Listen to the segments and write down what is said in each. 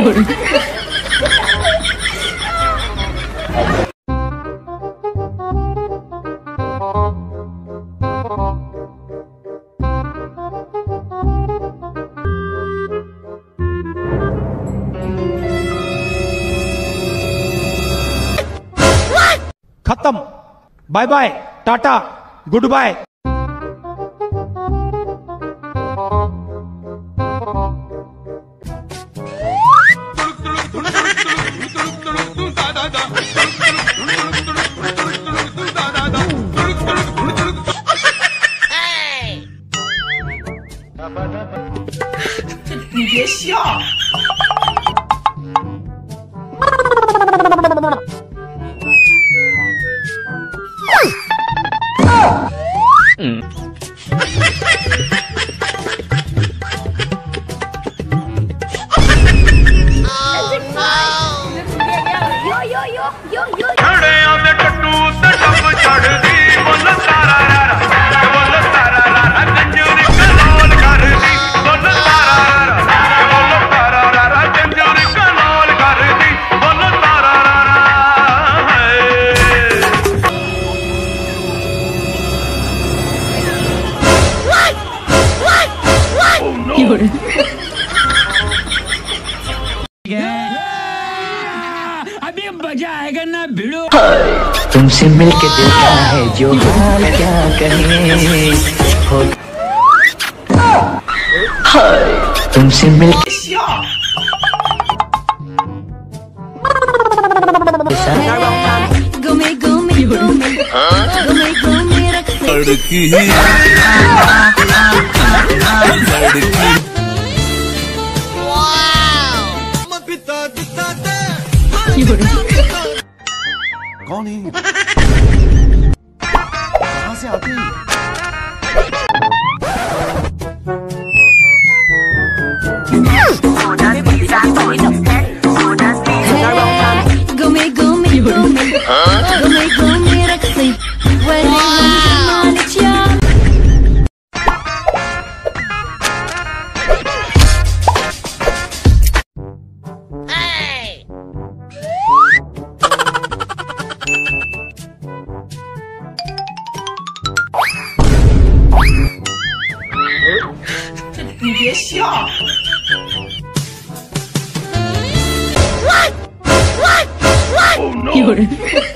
खत्म। Bye bye, tata, goodbye. 你别笑。 अभी मजा आएगा ना भिड़ो। तुमसे मिलके दिल का है जो हाल क्या कहें हो। तुमसे मिलके लड़की कौन है? कहाँ से आती है? 你别笑。 有人。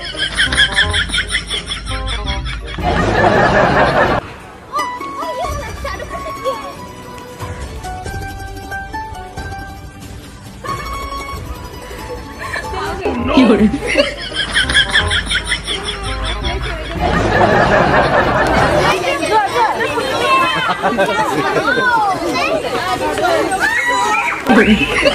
有人。有人。